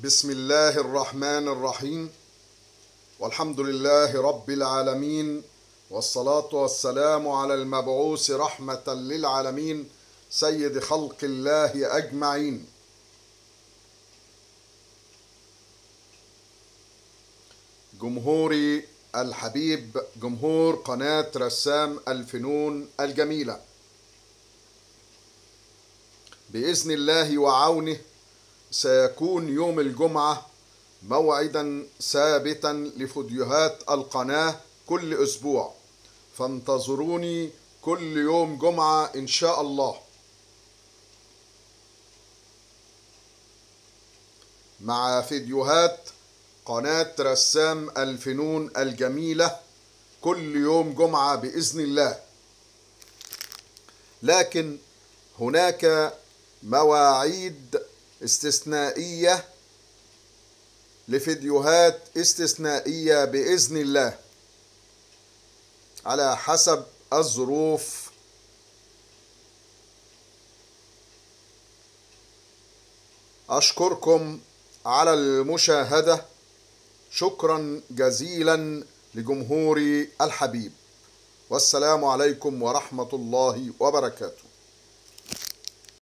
بسم الله الرحمن الرحيم، والحمد لله رب العالمين، والصلاة والسلام على المبعوث رحمة للعالمين سيد خلق الله أجمعين. جمهوري الحبيب، جمهور قناة رسام الفنون الجميلة، بإذن الله وعونه سيكون يوم الجمعة موعدا ثابتا لفيديوهات القناة كل أسبوع، فانتظروني كل يوم جمعة إن شاء الله مع فيديوهات قناة رسام الفنون الجميلة كل يوم جمعة بإذن الله. لكن هناك مواعيد استثنائية لفيديوهات استثنائية بإذن الله على حسب الظروف. أشكركم على المشاهدة، شكرا جزيلا لجمهوري الحبيب، والسلام عليكم ورحمة الله وبركاته.